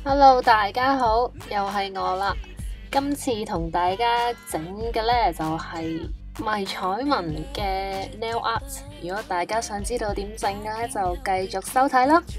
Hello，大家好，又係我啦。今次同大家整嘅呢就係迷彩紋嘅 nail art。如果大家想知道點整嘅呢，就繼續收睇啦。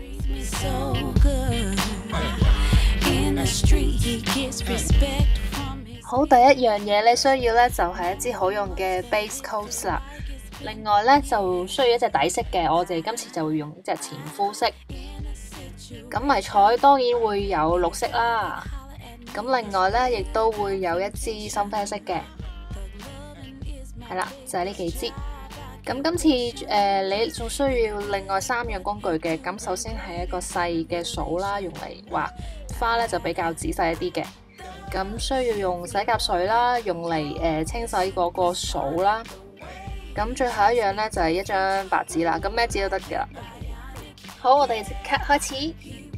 好，第一樣嘢你需要呢就係一支好用嘅 base coat 啦。另外呢就需要一隻底色嘅，我哋今次就會用一隻前膚色。咁迷彩當然會有綠色啦，咁另外呢亦都會有一支深啡色嘅，係啦，就係呢幾支。咁今次你仲需要另外3樣工具嘅。咁首先係一個細嘅掃啦，用嚟畫花呢就比較仔細一啲嘅。咁需要用洗甲水啦，用嚟清洗嗰個掃啦。咁最後一樣呢就係一張白紙啦，咁咩紙都得㗎。好，我哋即刻開始。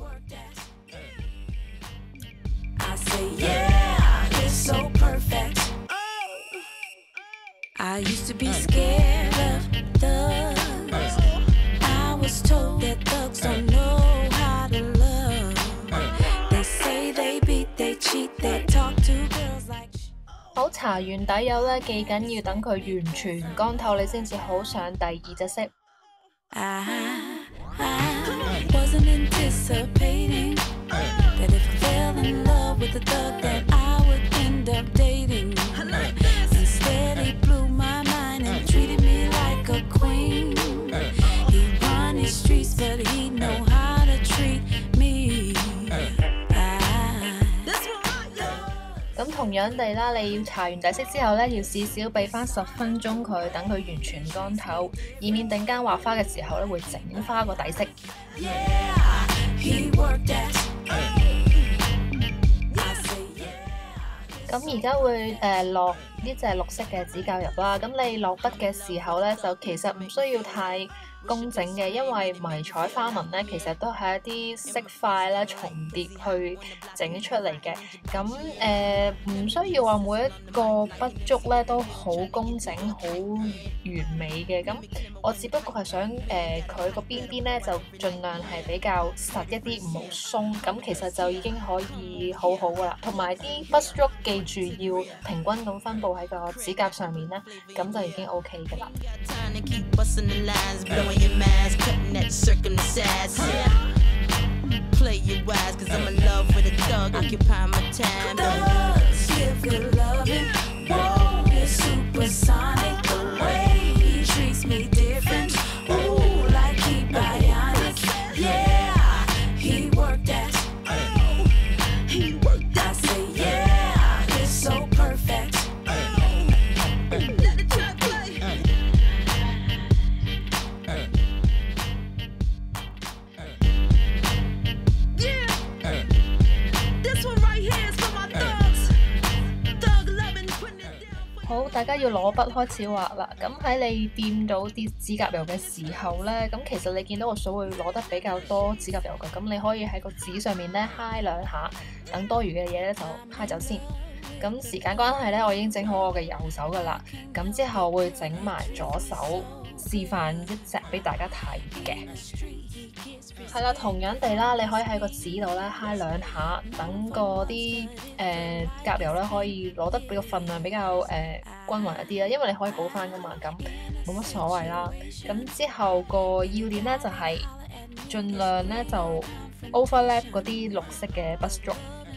好，搽完底油呢，記緊要等佢完全乾透，你先至好上第二隻色。Wasn't anticipating that if I fell in love with a thug that I would end up dating. Instead he blew my mind and treated me like a queen. He run his streets but he know how to treat me. 咁同樣地啦，你要搽完底色之後呢，要至少俾翻10分鐘佢，等佢完全乾透，以免陣間畫花嘅時候呢會整花個底色。咁而家會落呢隻綠色嘅指甲油啦。咁你落筆嘅時候呢，就其實唔需要太工整嘅，因為迷彩花紋呢，其實都係一啲色塊咧重疊去整出嚟嘅。咁唔需要話每一個筆觸咧都好工整、好完美嘅。咁我只不過係想佢個邊邊咧就盡量係比較實一啲，唔好鬆。咁其實就已經可以好好噶啦。同埋啲筆觸記住要平均咁分佈喺個指甲上面咧，咁就已經 OK 噶啦。Your mask, cutting that circle size. Play your wise, cause I'm in love with a thug, occupy my time. Thugs give good loving, whoa, it's supersonic. The way he treats me different, ooh, like he bionic. Yeah, he worked that. He worked that. I say yeah, it's so perfect.好，大家要攞筆開始畫啦。咁喺你掂到啲指甲油嘅時候呢，咁其實你見到個掃會攞得比較多指甲油嘅。咁你可以喺個紙上面呢揩2下，等多餘嘅嘢呢就揩走先。咁時間關係呢，我已經整好我嘅右手噶啦。咁之後會整埋左手，示範一隻俾大家睇嘅。係啦，同樣地啦，你可以喺個紙度咧揩2下，等嗰啲甲油咧可以攞得比個份量比較均勻一啲啦，因為你可以補翻噶嘛，咁冇乜所謂啦。咁之後個要點咧就係盡量咧就 overlap 嗰啲綠色嘅筆觸，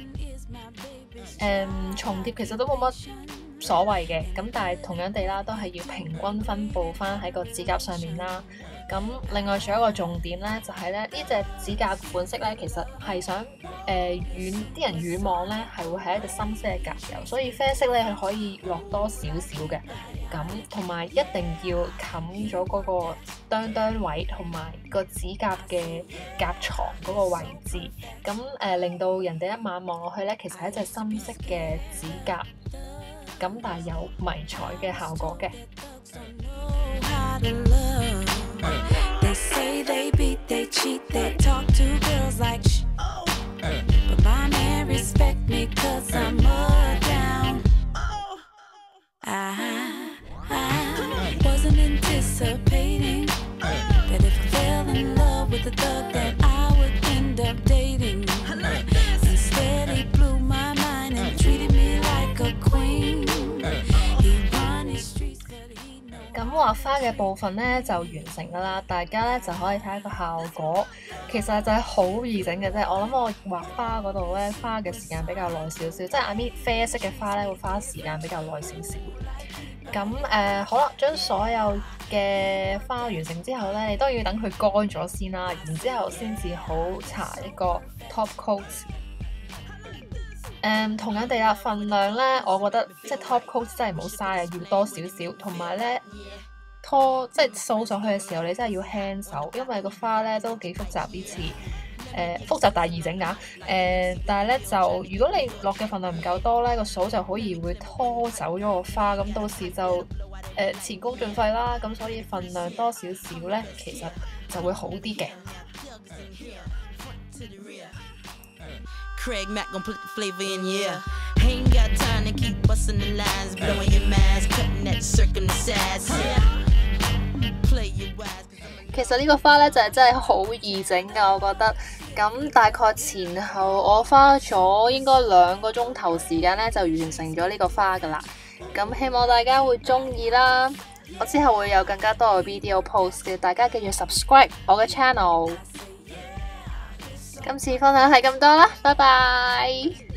重疊其實都冇乜所謂嘅，咁但係同樣地啦，都係要平均分佈翻喺個指甲上面啦。咁另外仲有一個重點咧，就係咧呢隻指甲款式咧，其實係想啲人遠望咧係會係一隻深色嘅甲油，所以啡色咧係可以落多少少嘅。咁同埋一定要冚咗嗰個哚位同埋個指甲嘅甲床嗰個位置，咁令到人哋一眼望落去咧，其實係一隻深色嘅指甲。咁但係有迷彩嘅效果嘅。They say they beat, they cheat, they talk to girls like shh. But my man respect me cause I'm down. I wasn't anticipating that if I fell in love with a thug that I would end up dating. 花嘅部分咧就完成噶啦，大家咧就可以睇下個效果。其實就係好易整嘅啫。我諗我畫花嗰度咧花嘅時間比較耐少少，即係 I mean 啡色嘅花咧會花時間比較耐少少。咁好啦，將所有嘅花完成之後咧，你都要等佢乾咗先啦，然之後先至好搽一個 top coat。同樣地啦，份量咧，我覺得即係 top coat 真係冇嘥啊，要多少少，同埋咧即係掃上去嘅時候，你真係要輕手，因為個花咧都幾複雜啲似。複雜但係易整㗎，但係咧就如果你落嘅份量唔夠多咧，個掃就好易會拖走咗個花，咁到時就前功盡廢啦。咁所以份量多少少咧，其實就會好啲嘅。Craig Mack gon' put the flavor in, yeah. Ain't got time to keep busting the lines, blowing your minds, cutting that circle size. Play your wise. 其實呢個花咧就係真係好易整㗎，我覺得。咁大概前後我花咗應該2個鐘頭時間咧就完成咗呢個花㗎啦。咁希望大家會鍾意啦。我之後會有更加多嘅 video post 嘅，大家記住 subscribe 我嘅 channel。今次分享係咁多啦，拜拜。